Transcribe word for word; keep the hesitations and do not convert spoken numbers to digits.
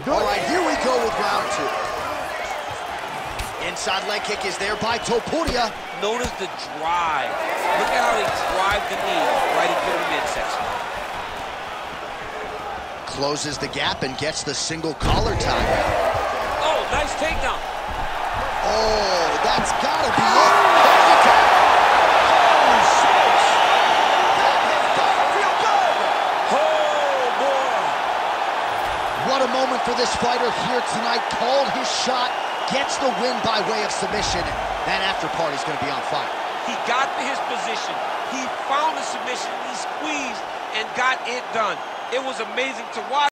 All right, here we go with round two. Inside leg kick is there by Topuria. Notice the drive. Look at how they drive the knee right into the midsection. Closes the gap and gets the single collar tie. Oh, nice takedown. Oh, that's gotta be it. There's the tap. Holy smokes. That hit doesn't feel good. Oh, boy. What a moment for this fighter here tonight. Called his shot, gets the win by way of submission. That after party's gonna be on fire. He got to his position. He found the submission, he squeezed and got it done. It was amazing to watch.